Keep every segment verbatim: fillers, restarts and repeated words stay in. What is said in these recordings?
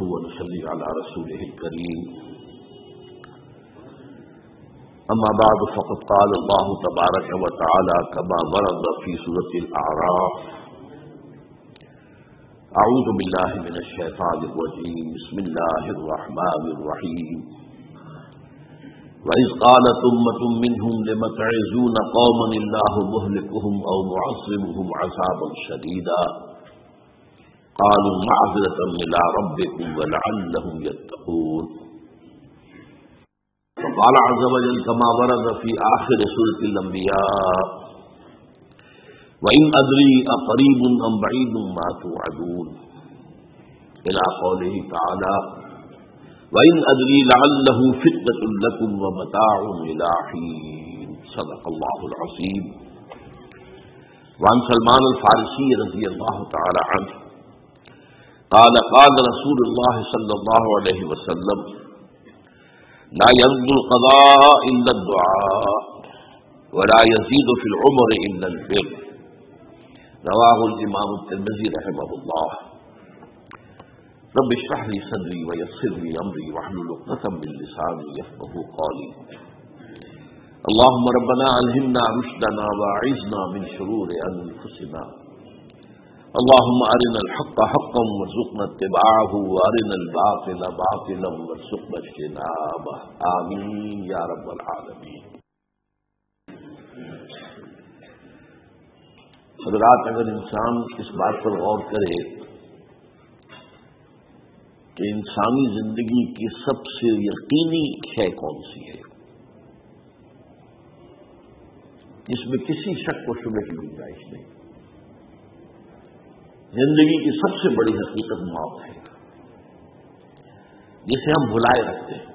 ونصلي على رسوله الكريم. أما بعد فقد قال الله تبارك وتعالى كما ورد في سورة الأعراف: أعوذ بالله من الشيطان الرجيم بسم الله الرحمن الرحيم. وإذ قالت أمة منهم لم تعظون قوما الله مهلكهم أو معذبهم عذابا شديدا قالوا معذرة إلى ربكم ولعلهم يتقون. فقال عز وجل كما ورد في آخر سورة الأنبياء: وإن أدري أقريب أم بعيد ما توعدون، إلى قوله تعالى: وإن أدري لعله فتنة لكم ومتاع إلى حين. صدق الله العظيم. وعن سلمان الفارسی رضی اللہ تعالی عنہ قال قال رسول الله صلى الله عليه وسلم: لا يرد القضاء إلا الدعاء ولا يزيد في العمر إلا البر. رواه الإمام الترمذي رحمه الله. رب اشرح لي صدري ويسر لي أمري واحلل عقدة من لساني يفقهوا قولي. اللهم ربنا ألهمنا رشدنا وأعذنا من شرور أنفسنا. اللهم أرنا الحق حقا وارزقنا اتباعه وأرنا الباطل باطلا وارزقنا اجتنابه. آمين يا رب العالمين. حضرات، اگر انسان اس بات پر غور کرے کہ انسانی زندگی کی سب سے یقینی شے کون سی ہے جس میں کسی شک و شبہ کی گنجائش نہیں، زندگی کی سب سے بڑی حقیقت موت ہے، جسے ہم بھلائے رکھتے ہیں.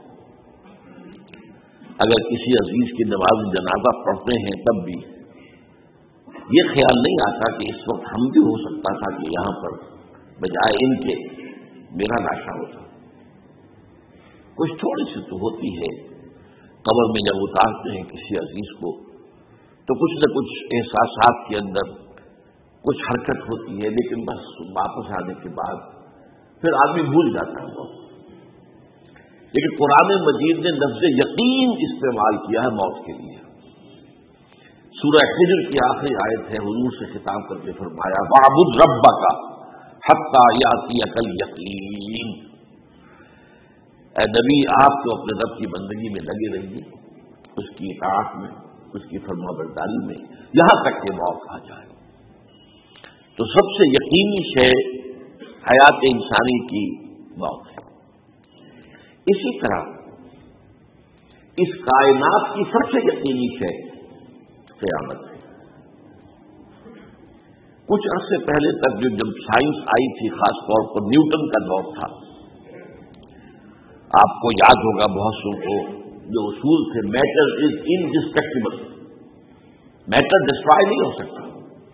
اگر کسی عزیز کی نماز جنازہ پڑھتے ہیں تب بھی یہ خیال نہیں آتا کہ اس وقت ہم بھی ہو سکتا تھا کہ یہاں پر بجائے ان کے میرا ناشا ہوتا. کچھ تھوڑی سی تو ہوتی ہے. قبر میں جب اتارتے ہیں کسی عزیز کو تو کچھ نہ کچھ احساسات کے اندر کچھ حرکت ہوتی ہے، لیکن بس واپس آنے کے بعد پھر آدمی بھول جاتا ہے موت. لیکن قرآن مجید نے لفظ یقین استعمال کیا ہے موت کے لیے. سورہ حجر کی آخری آیت ہے، حضور سے خطاب کر کے فرمایا: وَاعْبُدْ رَبَّكَ حَتَّى يَأْتِيَكَ الْيَقِينُ. اے نبی، آپ تو اپنے رب کی بندگی میں لگے رہیے، اس کی اطاعت میں، اس کی فرما برداری میں، یہاں تک کہ موت آ جائے. تو سب سے یقینی شے حیات انسانی کی موت ہے. اسی طرح اس کائنات کی سب سے یقینی شے قیامت ہے. کچھ عرصے پہلے تک جو جب سائنس آئی تھی، خاص طور پر نیوٹن کا دور تھا، آپ کو یاد ہوگا بہت سو کو جو اصول تھے: matter is indestructible, matter destroy نہیں ہو سکتا.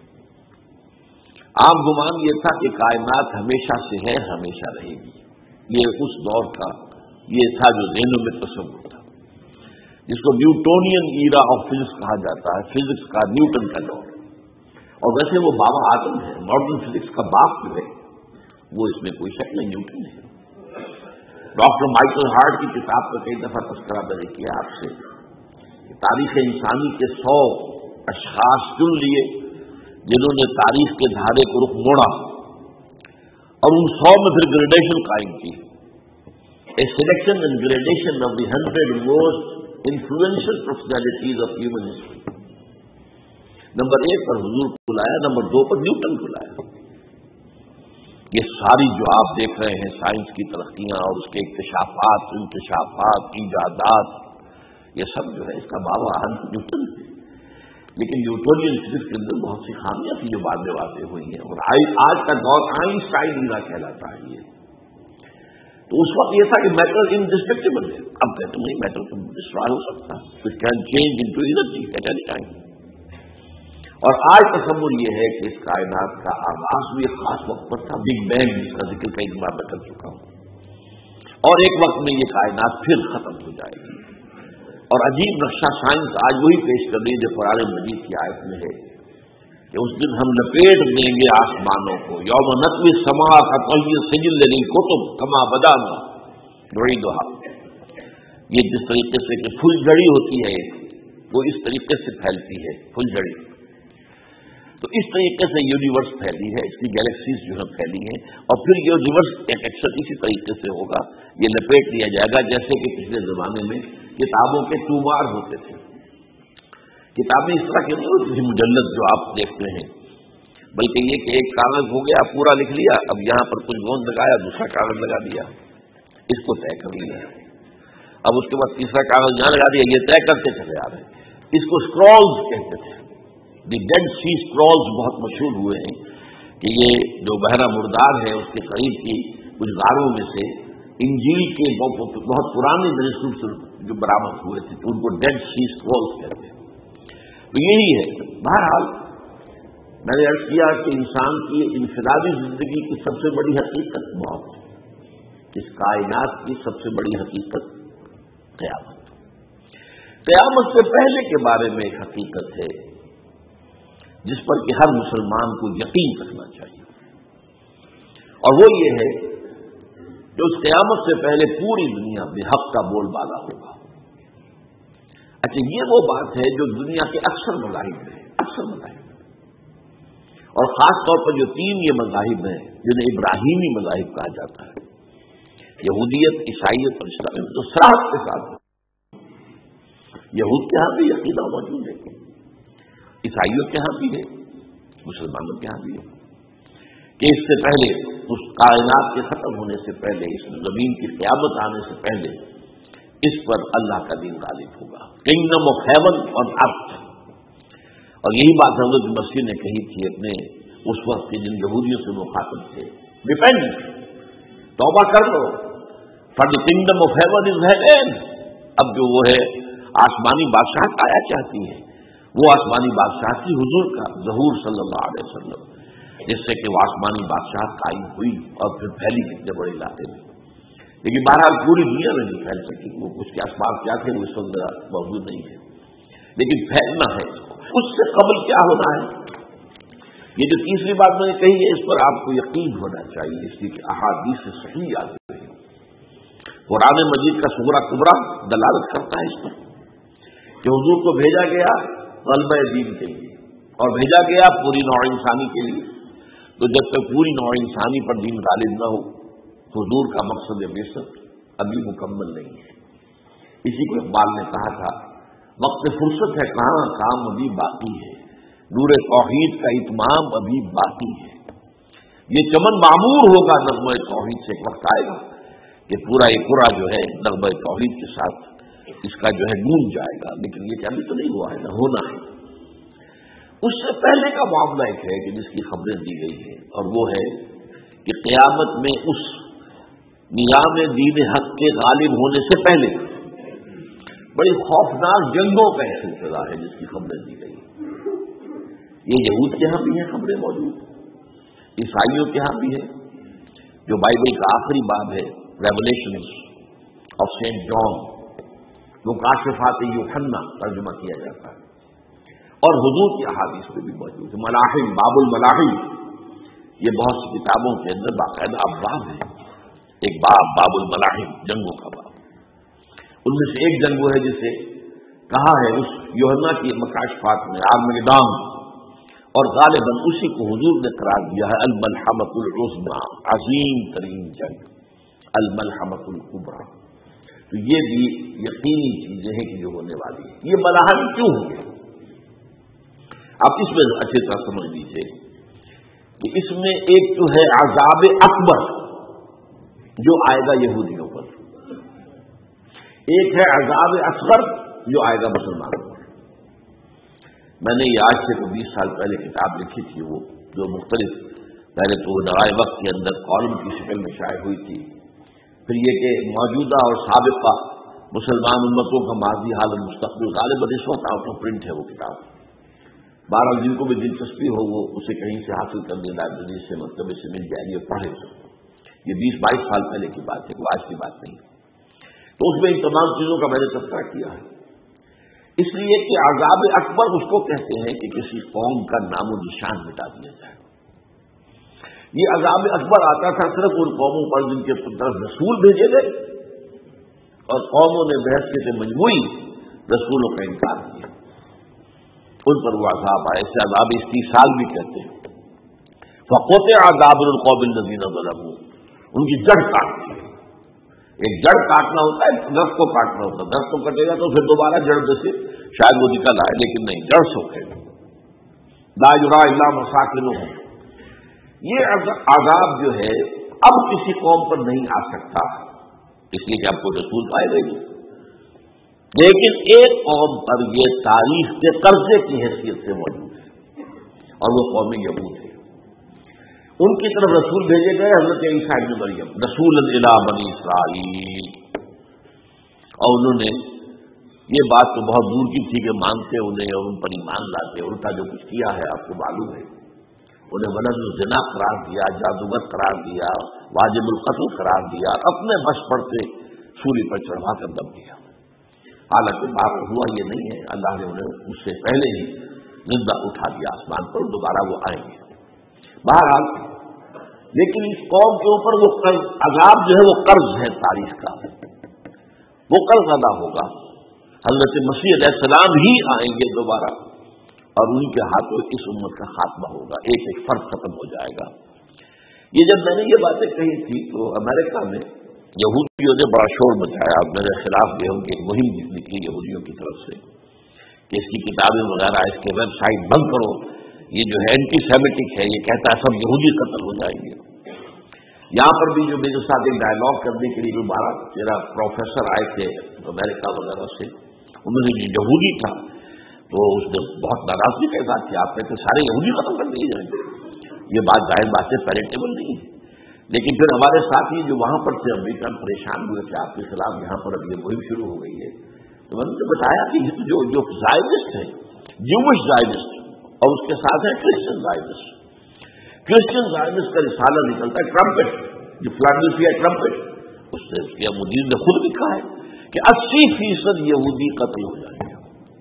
عام گمان یہ تھا کہ کائنات ہمیشہ سے ہے، ہمیشہ رہے گی. یہ اس دور کا یہ تھا جو ذہنوں میں تصور تھا، جس کو نیوٹونین ایرا آف فزکس کہا جاتا ہے، فزکس کا نیوٹن کا دور. اور ویسے وہ بابا آدم ہے، ماڈرن فزکس کا باپ جو ہے، وہ اس میں کوئی شک نہیں، نیوٹن ہے. ڈاکٹر مائیکل ہارٹ کی کتاب کا کئی دفعہ تذکرہ میں نے کیا آپ سے. تاریخ انسانی کے سو اشخاص چن لیے جنہوں نے تاریخ کے دھارے کو رخ موڑا، اور ان سو میں پھر گریڈیشن قائم کی. A selection and gradation of the hundred most influential personalities of human history. Number ایک پر حضور کو لایا، نمبر دو پر نیوٹن کو لایا. یہ ساری جو آپ دیکھ رہے ہیں سائنس کی ترقیاں اور اس کے اکتشافات، انکشافات، ایجادات، یہ سب جو ہے اس کا بابا نیوٹن ہے. لیکن نیوٹونین فزکس کے اندر بہت سی خامیاں تھیں جو بعد میں واضح ہوئی ہیں، اور آج کا دور آئنسٹائن ایرا کہلاتا ہے. یہ تو اس وقت یہ تھا کہ میٹر انڈسٹرکٹیبل ہے. اب کہتے نہیں، میٹر تو ڈسٹرائے ہو سکتا ہے، it can change into energy at any time. اور آج تصور یہ ہے کہ اس کائنات کا آغاز بھی ایک خاص وقت پر تھا، بگ بینگ، جس کا ذکر کئی بار میں کر چکا ہوں، اور ایک وقت میں یہ کائنات پھر ختم ہو جائے گی. اور عجیب نقشہ سائنس آج وہی پیش کر رہی ہے جو قرآن مجید کی آیت میں ہے کہ کہ اس دن ہم لپیٹ دیں گے آسمانوں کو، یوم نطوی السماء کطی السجل للکتب کما بدانا نعیدھا، یہ جس طریقے سے کہ پھل جڑی ہوتی ہے وہ اس طریقے سے پھیلتی ہے پھل جڑی، تو اس طریقے سے یونیورس پھیلی ہے، اس کی گیلیکسیز جو ہے پھیلی ہیں، اور پھر یہ یونیورس ایک ایکشن اسی طریقے سے ہوگا، یہ لپیٹ لیا جائے گا جیسے کہ پچھلے زمانے میں کتابوں کے ٹومار ہوتے تھے۔ کتابیں اس طرح کی نہیں ہوتی تھی مجلد جو آپ دیکھتے ہیں، بلکہ یہ کہ ایک کاغذ ہو گیا پورا لکھ لیا، اب یہاں پر کچھ گوند لگایا، دوسرا کاغذ لگا دیا، اس کو طے کر لیا، اب اس کے بعد تیسرا کاغذ یہاں لگا دیا، یہ طے کرتے چلے آ رہے ہیں، اس کو اسکرولز کہتے تھے۔ دی ڈیڈ سی اسکرولز بہت مشہور ہوئے ہیں کہ یہ جو بحیرہ مردار ہے اس کے قریب کی کچھ غاروں میں سے انجیل کے بہت پرانے مینوسکرپٹس جو برآمد ہوئے تھے ان کو ڈیڈ سی اسکرولز کہتے ہیں۔ تو یہی ہے، بہرحال میں نے عرض کیا کہ انسان کی انفرادی زندگی کی سب سے بڑی حقیقت موت ہے، اس کائنات کی سب سے بڑی حقیقت قیامت۔ قیامت سے پہلے کے بارے میں ایک حقیقت ہے جس پر کہ ہر مسلمان کو یقین رکھنا چاہیے، اور وہ یہ ہے کہ اس قیامت سے پہلے پوری دنیا میں حق کا بول بالا ہوگا۔ اچھا، یہ وہ بات ہے جو دنیا کے اکثر مذاہب میں ہے، اکثر مذاہب میں، اور خاص طور پر جو تین یہ مذاہب ہیں جنہیں ابراہیمی مذاہب کہا جاتا ہے، یہودیت، عیسائیت اور اسلام، تو صراحت کے ساتھ یہود کے ہاں بھی عقیدہ موجود ہے، عیسائیوں کے ہاں بھی ہے، مسلمانوں کے ہاں بھی ہے کہ اس سے پہلے، اس کائنات کے ختم ہونے سے پہلے، اس زمین کی قیامت آنے سے پہلے اس پر اللہ کا دین غالب ہوگا، kingdom of heaven on earth. اور یہی بات حضرت مسیح نے کہی تھی اپنے اس وقت کے جن یہودیوں سے مخاطب تھے، ریپینٹ، توبہ کر لو، for the kingdom of heaven is heaven. اب جو وہ ہے آسمانی بادشاہ آیا چاہتی ہے، وہ آسمانی بادشاہ کی حضور کا ظہور صلی اللہ علیہ وسلم، جس سے کہ وہ آسمانی بادشاہ قائم ہوئی اور پھر پھیلی کتنے بڑے علاقے میں، لیکن بہرحال پوری دنیا میں نہیں پھیل سکی، وہ اس کے اسباب کیا تھے وہ اس وقت موجود نہیں ہے، لیکن پھیلنا ہے۔ اس سے قبل کیا ہونا ہے، یہ جو تیسری بات میں نے کہی ہے اس پر آپ کو یقین ہونا چاہیے، اس لیے کہ احادیث سے صحیح آتی ہے، قرآن مجید کا سغرا کبرا دلالت کرتا ہے اس پر کہ حضور کو بھیجا گیا غلبہ دین کے لیے اور بھیجا گیا پوری نوع انسانی کے لیے، تو جب تک پوری نوع انسانی پر دین غالب نہ ہو، حضور کا مقصد بعثت ابھی مکمل نہیں ہے۔ اسی کو اقبال نے کہا تھا، وقت فرصت ہے کہاں، کام ابھی باقی ہے، نور توحید کا اتمام ابھی باقی ہے، یہ چمن معمور ہوگا نغمہ توحید سے، ایک وقت آئے گا کہ پورا ایک پورا جو ہے نغمہ توحید کے ساتھ اس کا جو ہے گونج جائے گا، لیکن یہ ابھی تو نہیں ہوا ہے، نہ ہونا ہے۔ اس سے پہلے کا معاملہ ایک ہے کہ جس کی خبریں دی گئی ہیں، اور وہ ہے کہ قیامت میں اس نظام دین حق کے غالب ہونے سے پہلے بڑی خوفناک جنگوں کا ایک سلسلہ ہے جس کی خبریں دی گئی ہیں۔ یہ یہود کے ہاں بھی ہیں خبریں موجود، عیسائیوں کے ہاں بھی ہے، جو بائبل کا آخری باب ہے ریولیشن آف سینٹ جان، جو کاشفات یوحنا ترجمہ کیا جاتا ہے، اور حضور کی احادیث میں بھی موجود ہے، ملاحم، باب الملاحم، یہ بہت سی کتابوں کے اندر باقاعدہ ابواب ہے، ایک باب باب الملاحم، جنگوں کا باب، ان میں سے ایک جنگ وہ ہے جسے کہا ہے اس یوحنا کی مکاشفات میں آرمگدان، اور غالباً اسی کو حضور نے قرار دیا ہے الملحمۃ العظمیٰ، عظیم ترین جنگ، الملحمۃ الکبریٰ۔ تو یہ بھی یقینی چیزیں ہیں کہ جو ہونے والی ہے۔ یہ ملاحم کیوں ہوگی؟ آپ اس میں اچھی طرح سمجھ لیجیے کہ اس میں ایک تو ہے عذاب اکبر جو آئے گا یہودیوں پر، ایک ہے عذاب اصغر جو آئے گا مسلمانوں پر۔ میں نے یہ آج سے تو بیس سال پہلے کتاب لکھی تھی، وہ جو مختلف، پہلے تو وہ دغائے وقت کے اندر کالم کی شکل میں شائع ہوئی تھی، پھر یہ کہ موجودہ اور سابقہ مسلمان امتوں کا ماضی حال اور مستقبل، غالباً اس وقت آؤٹ آف پرنٹ ہے وہ کتاب، بہرحال جن کو بھی دلچسپی ہو وہ اسے کہیں سے حاصل کر دیں، لائبریری سے مکتبے سے مل جائے گی اور پڑھے۔ یہ بیس بائیس سال پہلے کی بات ہے، وہ آج کی بات نہیں۔ تو اس میں ان تمام چیزوں کا میں نے تذکرہ کیا ہے اس لیے کہ عذاب اکبر اس کو کہتے ہیں کہ کسی قوم کا نام و نشان مٹا دیا جائے. یہ عذاب اکبر آتا تھا صرف ان قوموں پر جن کے طرف رسول بھیجے گئے اور قوموں نے بحث سے مجموعی رسولوں کا انکار کیا, ان پر وہ عذاب آئے. اسے عذاب استیصال بھی کہتے ہیں. فقطع عذاب القوم الذین ظلموا, ان کی جڑ کاٹتی ہے. ایک جڑ کاٹنا ہوتا ہے, درخت کو کاٹنا ہوتا ہے. درخت کو کٹے گا تو پھر دوبارہ جڑ سے شاید وہ نکل آئے, لیکن نہیں, جڑ سوکھے گا. لا یرا الا مساکنہم. یہ عذاب جو ہے اب کسی قوم پر نہیں آ سکتا, اس لیے کہ اب کوئی رسول پائے گا نہیں. لیکن ایک قوم پر یہ تاریخ کے قرضے کی حیثیت سے موجود ہے, اور وہ قوم یہود ہے. ان کی طرف رسول بھیجے گئے حضرت عیسیٰ ابن مریم, رسول الی بنی اسرائیل. اور انہوں نے یہ بات تو بہت دور کی تھی کہ مانتے انہیں اور ان پر ایمان لاتے. ان کا جو کچھ کیا ہے آپ کو معلوم ہے. انہیں ولد الزنا قرار دیا, جادوگر قرار دیا, واجب القتل قرار دیا, اپنے بس پر سے سولی پر چڑھا کر دم دیا. حالانکہ بات ہوا یہ نہیں ہے, اللہ نے انہیں اس سے پہلے ہی زندہ اٹھا دیا آسمان پر, دوبارہ وہ آئیں گے. بہرحال لیکن اس قوم کے اوپر وہ قرض عذاب جو ہے وہ قرض ہے تاریخ کا, وہ قرض ادا ہوگا. حضرت مسیح علیہ السلام ہی آئیں گے دوبارہ, اور ان کے ہاتھوں اس امت کا خاتمہ ہوگا, ایک ایک فرد ختم ہو جائے گا. یہ جب میں نے یہ باتیں کہی تھی تو امریکہ میں یہودیوں نے بڑا شور مچایا. میرے خلاف جو ان کی ایک مہم نکلی یہودیوں کی طرف سے کہ اس کی کتابیں وغیرہ, اس کے ویب سائٹ بند کرو, یہ جو ہے اینٹی سیمیٹک ہے, یہ کہتا ہے سب یہودی قتل ہو جائیں گے. یہاں پر بھی جو میرے ساتھ ایک ڈائلاگ کرنے کے لیے جو بارہ تیرہ پروفیسر آئے تھے امریکہ وغیرہ سے, انہوں نے جو یہودی تھا تو اس نے بہت ناراضگی کا اظہار کیا. آپ کہتے سارے یہودی ختم کر دیے جائیں گے, یہ بات ظاہر بات سے پیریٹیبل نہیں ہے. لیکن پھر ہمارے ساتھی جو وہاں پر تھے امریکہ پریشان ہوئے کہ آپ کے خلاف یہاں پر اب یہ مہم شروع ہو گئی ہے. تو میں نے بتایا کہ جو جو زائدسٹ ہے, جوش زائدسٹ, اور اس کے ساتھ ہے کرسچن زائدسٹ. کرسچن زائدسٹ کا رسالہ نکلتا ہے ٹرمپٹ, جو فلاڈلفیا ٹرمپٹ, اس سے اس کے مدیر نے خود لکھا ہے کہ اسی فیصد یہودی قتل ہو جائیں گے.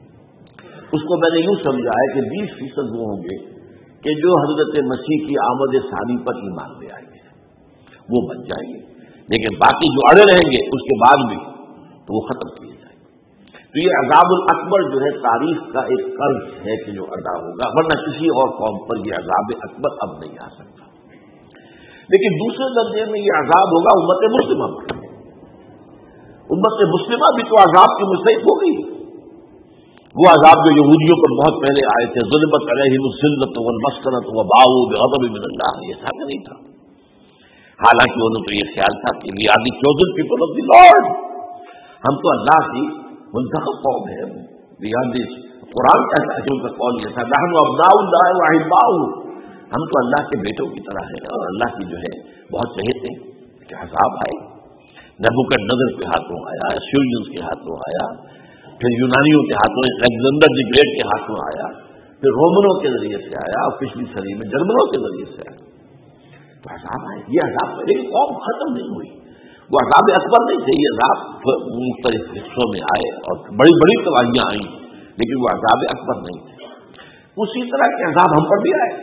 اس کو میں نے یوں سمجھا ہے کہ بیس فیصد وہ ہوں گے کہ جو حضرت مسیح کی آمد ثانی پر ایمان لے آئیں گے, وہ بچ جائیں گے. لیکن باقی جو اڑے رہیں گے اس کے بعد بھی تو وہ ختم کیے جائیں گے. تو یہ عذاب الاکبر جو ہے تاریخ کا ایک قرض ہے کہ جو ادا ہوگا, ورنہ کسی اور قوم پر یہ عذاب اکبر اب نہیں آ سکتا. لیکن دوسرے درجے میں یہ عذاب ہوگا امت مسلمہ پر. امت مسلمہ بھی تو عذاب کی مستحق ہو گئی. وہ عذاب جو یہودیوں پر بہت پہلے آئے تھے, ظلمت علیہم الذلۃ والمسکنۃ وباؤوا بغضب من اللہ, یہ تھا کہ نہیں تھا؟ حالانکہ انہوں تو یہ خیال تھا کہ we are the chosen people of the Lord, ہم تو اللہ کی منتخب قوم ہے. وی آر دی, قرآن کہتا ہے کہ ان کا قول یہ تھا نحن ابناء اللہ واحباؤہ, ہم تو اللہ کے بیٹوں کی طرح ہیں اور اللہ کی جو ہے بہت چہتے ہیں. کہ عذاب آئے, نبوکدنضر کے ہاتھوں آیا, اسیرینز کے ہاتھوں آیا, پھر یونانیوں کے ہاتھوں, الیگزینڈر دی گریٹ کے ہاتھوں آیا, پھر رومنوں کے ذریعے سے آیا, اور پچھلی صدی میں جرمنوں کے ذریعے سے آیا. تو عذاب آئے, یہ عذاب ہے. لیکن قوم ختم نہیں ہوئی. وہ عذاب اکبر نہیں تھے, یہ عذاب مختلف حصوں میں آئے اور بڑی بڑی تباہیاں آئیں, لیکن وہ عذاب اکبر نہیں تھے. اسی طرح کے عذاب ہم پر بھی آئے.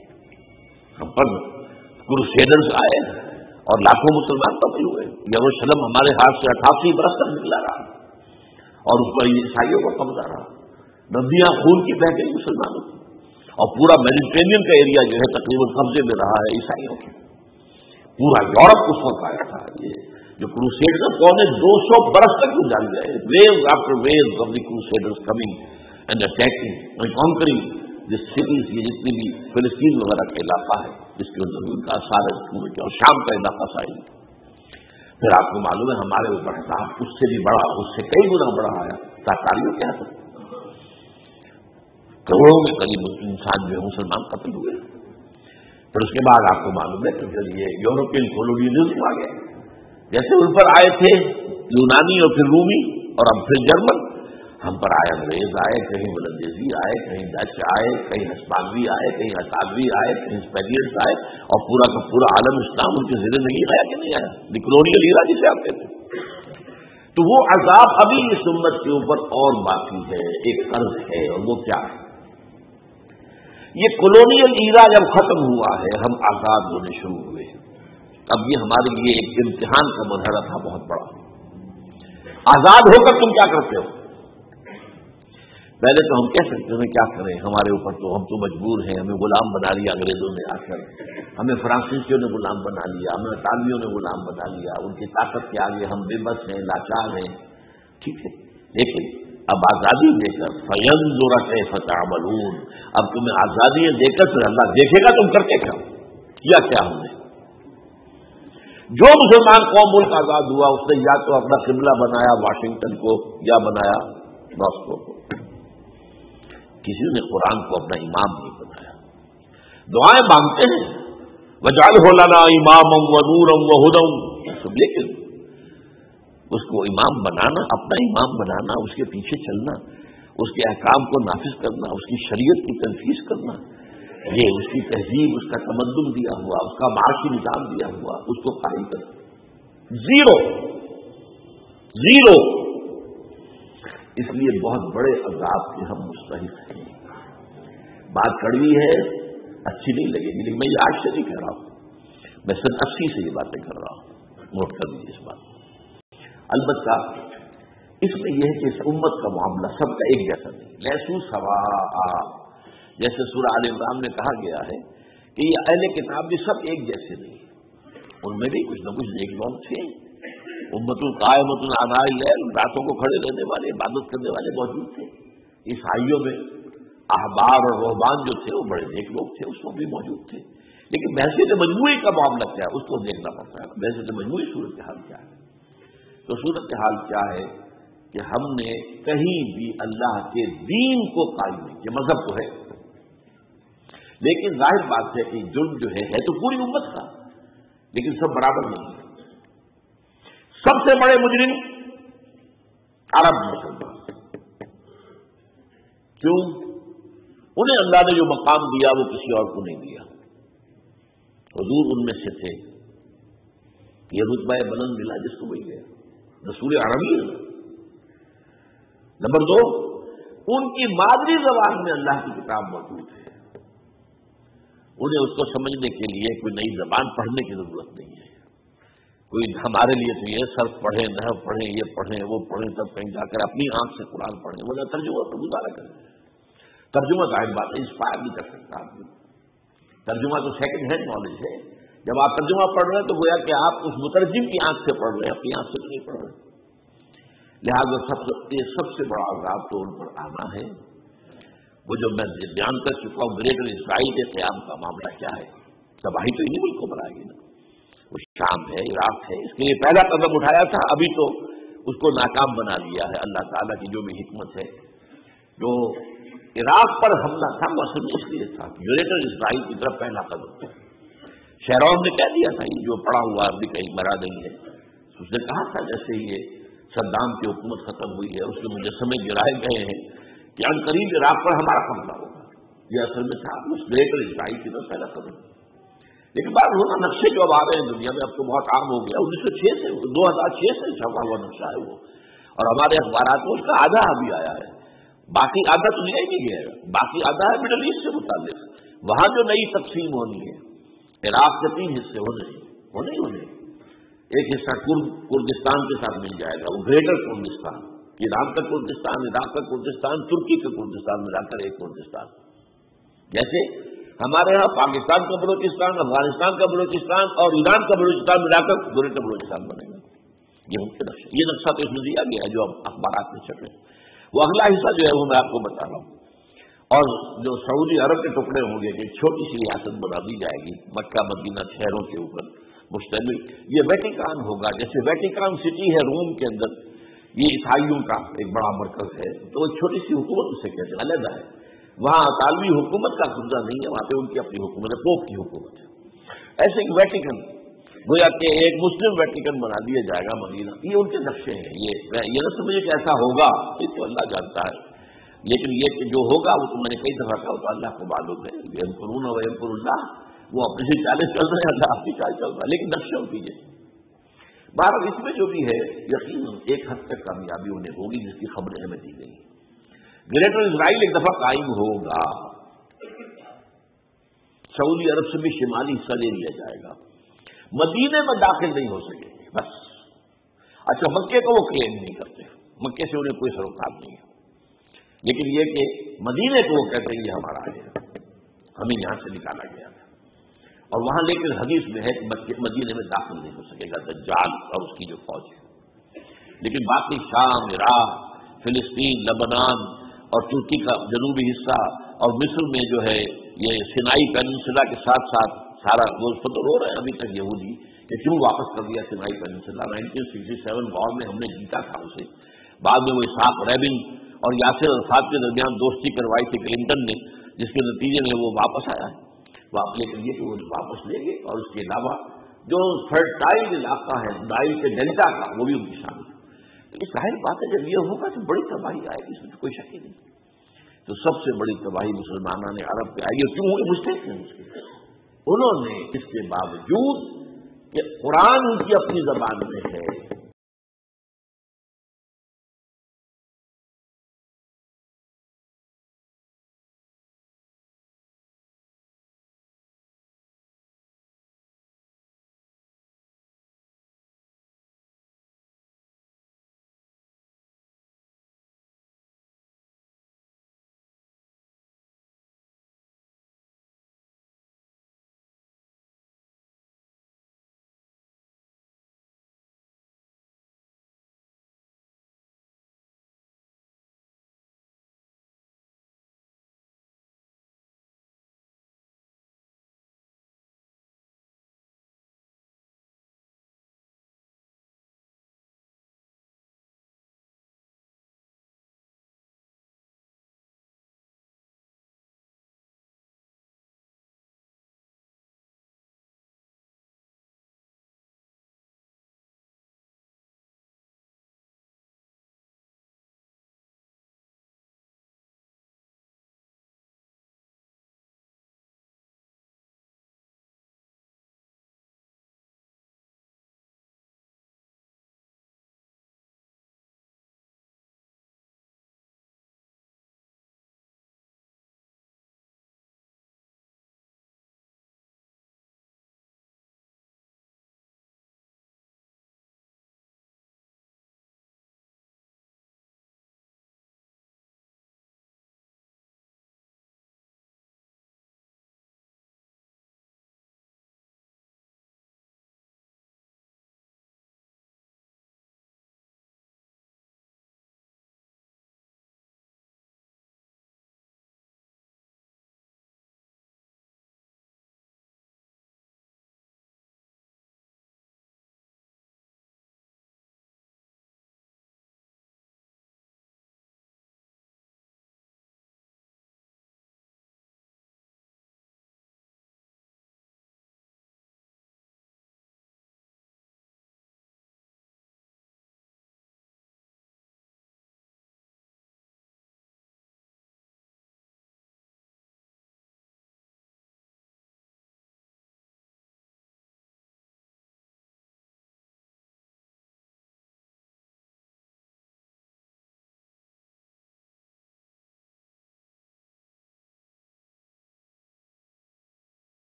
ہم پر کروسیڈرز آئے اور لاکھوں مسلمان قتل ہوئے. یروشلم ہمارے ہاتھ سے اٹھاسی برس تک نکلا رہا, اور اس پر عیسائیوں کو قبضہ رہا. ندیاں خون کی بہ گئی مسلمانوں کی, اور پورا میڈیٹرینین کا ایریا جو ہے تقریباً قبضے میں رہا ہے عیسائیوں کے. پورا یورپ اس وقت آیا تھا. یہ جو کروسیڈر پونے دو سو برس تک جاری رہے, waves after waves of the crusaders coming and attacking and conquering this cities. یہ جتنی بھی فلسطین وغیرہ کا علاقہ ہے جس کے اندر ان کا سارا پورے کے, اور شام کا علاقہ سائل. پھر آپ کو معلوم ہے ہمارے اوپر حساب اس سے بھی بڑا, اس سے کئی گنا بڑا آیا. تاکاریوں کیا تھا, کروڑوں میں قریب انسان جو ہے مسلمان قتل ہوئے. پھر اس کے بعد آپ کو معلوم ہے کہ پھر یہ یورپین کولونیلزم آ گیا. جیسے ان پر آئے تھے یونانی اور پھر رومی اور اب پھر جرمن, ہم پر آئے انگریز آئے, کہیں بلندیزی آئے, کہیں ڈچ آئے, کہیں ہسپانوی آئے, کہیں اطالوی آئے, کہیں اسپینیئرز آئے, اور پورا کا پورا عالم اسلام ان کے زیر نہیں آیا کہ نہیں آیا. دی کولونیل ایرا جسے آتے تھے. تو وہ عذاب ابھی اس امت کے اوپر اور باقی ہے، ایک قرض ہے، اور وہ کیا ہے؟ یہ کولونیل ایرا جب ختم ہوا ہے، ہم آزاد ہونے شروع ہوئے، اب یہ ہمارے لیے ایک امتحان کا مرحلہ تھا بہت بڑا۔ آزاد ہو کر تم کیا کرتے ہو؟ پہلے تو ہم کہہ سکتے ہیں کیا کریں، ہمارے اوپر تو ہم تو مجبور ہیں، ہمیں غلام بنا لیا انگریزوں نے آ کر، ہمیں فرانسیسیوں نے غلام بنا لیا، ہمیں اطالویوں نے غلام بنا لیا، ان کی طاقت کے آگے ہم بے بس ہیں، لاچار ہیں، ٹھیک ہے، لیکن اب آزادی دے کر فینظر کیف تعملون، اب تمہیں آزادی دے کر پھر اللہ دیکھے گا تم کرتے کیا کیا کیا ہم نے۔ جو مسلمان قوم ملک آزاد ہوا اس نے یا تو اپنا قبلہ بنایا واشنگٹن کو یا بنایا ماسکو کو، کسی نے قرآن کو اپنا امام نہیں بنایا۔ دعائیں مانگتے ہیں وَاجْعَلْهُ لَنَا إِمَامًا وَنُورًا وَهُدًى، لیکن اس کو امام بنانا، اپنا امام بنانا، اس کے پیچھے چلنا، اس کے احکام کو نافذ کرنا، اس کی شریعت کی تنفیذ کرنا، یہ اس کی تہذیب، اس کا تمدن دیا ہوا، اس کا معاشی نظام دیا ہوا، اس کو قائم کرنا، زیرو زیرو اس لیے بہت بڑے عذاب کے ہم مستحق ہیں۔ بات کڑوی ہے، اچھی نہیں لگے گی، لیکن میں یہ آج سے نہیں کہہ رہا ہوں، میں سن اسی سے یہ باتیں کر رہا ہوں، نوٹ کر لیجیے اس بات۔ البتہ اس میں یہ ہے کہ اس امت کا معاملہ سب کا ایک جیسا نہیں، لیسو سواء، جیسے سورہ آل عمران میں کہا گیا ہے کہ یہ اہل کتاب بھی سب ایک جیسے نہیں، ان میں بھی کچھ نہ کچھ نیک لوگ تھے، امت القائمۃ آناء اللیل، راتوں کو کھڑے رہنے والے، عبادت کرنے والے موجود تھے۔ عیسائیوں میں احبار اور رہبان جو تھے وہ بڑے نیک لوگ تھے، اس میں بھی موجود تھے، لیکن بحثیت مجموعی کا معاملہ کیا ہے اس کو دیکھنا پڑتا ہے، بحثیت مجموعی صورتحال کیا ہے۔ تو صورتحال کیا ہے کہ ہم نے کہیں بھی اللہ کے دین کو قائم نہیں کیا، مذہب تو ہے لیکن ظاہر بات ہے کہ جرم جو ہے ہے تو پوری امت کا، لیکن سب برابر نہیں ہے۔ سب سے بڑے مجرم عرب مسلمان، کیوں؟ انہیں اللہ نے جو مقام دیا وہ کسی اور کو نہیں دیا، حضور ان میں سے تھے، یہ رتبہ بلند ملا جس کو وہی گیا، رسول عربی ہے۔ نمبر دو، ان کی مادری زبان میں اللہ کی کتاب موجود ہے، انہیں اس کو سمجھنے کے لیے کوئی نئی زبان پڑھنے کی ضرورت نہیں ہے۔ کوئی ہمارے لیے تو یہ صرف پڑھیں، نہ پڑھیں، یہ پڑھیں، وہ پڑھیں، تب کہیں جا کر اپنی آنکھ سے قرآن پڑھیں، وہ نہ ترجمہ پر گزارا کریں۔ ترجمہ ظاہر بات ہے انسپائر نہیں کر سکتا آدمی، ترجمہ تو سیکنڈ ہینڈ نالج ہے، جب آپ ترجمہ پڑھ رہے ہیں تو گویا کہ آپ اس مترجم کی آنکھ سے پڑھ رہے ہیں، اپنی آنکھ سے تو نہیں پڑھ رہے، لہٰذا سب سے سب سے بڑا عذاب تو ان پر آنا ہے۔ وہ جو میں بیان کر چکا ہوں گریٹر اسرائیل کے قیام کا معاملہ کیا ہے، تباہی تو انہیں ملکوں پر آئے گی نا، وہ شام ہے، عراق ہے، اس کے لیے پہلا قدم اٹھایا تھا، ابھی تو اس کو ناکام بنا لیا ہے اللہ تعالیٰ کی جو بھی حکمت ہے۔ جو عراق پر حملہ تھا وہ اصل اس لیے تھا گریٹر اسرائیل کی طرف پہلا قدم تھا۔ شیرون نے کہہ دیا تھا، یہ جو پڑا ہوا ابھی کہیں مرا نہیں ہے، اس نے کہا تھا جیسے یہ صدام کی حکومت ختم ہوئی ہے، اس کے مجسمے گرائے گئے ہیں کہ ان قریب عراق پر ہمارا حملہ ہوگا، یہ اصل میں تھا اس گریٹر اسرائیل کی طرف پہلا قدم۔ لیکن بات ہونا نقشے جو اب آ رہے ہیں دنیا میں اب تو بہت عام ہو گیا، انیس سو چھ سے دو ہزار چھ سے چھپا ہوا نقشہ ہے وہ، اور ہمارے اخبارات میں اس کا آدھا ابھی آیا ہے، باقی آدھا تو لیا ہی نہیں گیا ہے، باقی آدھا ہے مڈل ایسٹ سے متعلق، وہاں جو نئی تقسیم ہونی ہے، عراق کے تین حصے ہونے وہ نہیں ہونے، ایک حصہ کردستان کے ساتھ مل جائے گا، وہ گریٹر کردستان، ایران کا کردستان، عراق کا کردستان، ترکی کا کردستان ملا کر ایک کردستان، جیسے ہمارے یہاں پاکستان کا بلوچستان، افغانستان کا بلوچستان اور ایران کا بلوچستان ملا کر گریٹر بلوچستان بنے گا، یہ ممکن نقشہ، یہ نقشہ تو اس میں دیا گیا ہے جو اب اخبارات میں چھپے، وہ اگلا حصہ جو ہے وہ میں آپ کو بتا رہا ہوں، اور جو سعودی عرب کے ٹکڑے ہوں گے کہ چھوٹی سی ریاست بنا دی جائے گی مکہ مدینہ شہروں کے اوپر مشتمل، یہ ویٹیکان ہوگا، جیسے ویٹیکان سٹی ہے روم کے اندر، یہ عیسائیوں کا ایک بڑا مرکز ہے، تو ایک چھوٹی سی حکومت اسے کہتے ہیں، علیحدہ ہے، وہاں اطالوی حکومت کا قبضہ نہیں ہے، وہاں پہ ان کی اپنی حکومت ہے، پوپ کی حکومت ہے، ایسے ایک ویٹیکن گویا کہ ایک مسلم ویٹیکن بنا دیا جائے گا مدینہ، یہ ان کے نقشے ہیں، یہ یہ نہ سمجھے کہ ایسا ہوگا، یہ تو اللہ جانتا ہے، لیکن یہ کہ جو ہوگا وہ تو میں نے کئی دفعہ کہا تو اللہ کو معلوم ہے، یمکرون و یمکر اللہ، وہ اپنی سے چالیں چل رہے ہیں، اللہ اپنی چال چل رہا ہے، لیکن نقشہ ان کی جیسے بہرحال اس میں جو بھی ہے یقیناً ایک حد تک کامیابی انہیں ہوگی جس کی خبریں ہمیں دی گئی. گریٹر اسرائیل ایک دفعہ قائم ہوگا، سعودی عرب سے بھی شمالی حصہ لے لیا جائے گا، مدینے میں داخل نہیں ہو سکیں گے بس. اچھا مکے کو وہ کلیم نہیں کرتے، مکے سے انہیں کوئی سروکار نہیں ہے، لیکن یہ کہ مدینے کو وہ کہتے ہیں یہ ہمارا ہے، ہمیں یہاں سے نکالا گیا ہے. اور وہاں لیکن حدیث میں ہے کہ مدینے میں داخل نہیں ہو سکے گا دجال اور اس کی جو فوج ہے. لیکن باقی شام، عراق، فلسطین، لبنان اور ترکی کا جنوبی حصہ اور مصر میں جو ہے یہ سینائی پیننسلا کے ساتھ ساتھ سارا وہ فطر ہو رہے ہیں ابھی تک یہودی کہ کیوں واپس کر دیا Sinai peninsula. Nineteen sixty seven war میں ہم نے جیتا تھا اسے، بعد میں وہ اسحاق ریبن اور یاسر عرفات کے درمیان دوستی کروائی تھی کلنٹن نے، جس کے نتیجے میں وہ واپس آیا ہے. واپس لیکن یہ کہ وہ واپس لیں گے، اور اس کے علاوہ جو فرٹائل علاقہ ہے نائل کے ڈیلٹا کا وہ بھی ان کی شامل ہے. تو یہ ظاہر بات ہے جب یہ ہوگا تو بڑی تباہی آئے گی، اس میں تو کوئی شک ہی نہیں. تو سب سے بڑی تباہی مسلمانوں نے عرب پہ آئی ہے. کیوں ہوئی؟ مسٹیک ہے اس کی. انہوں نے اس کے باوجود کہ قرآن ان کی اپنی زبان میں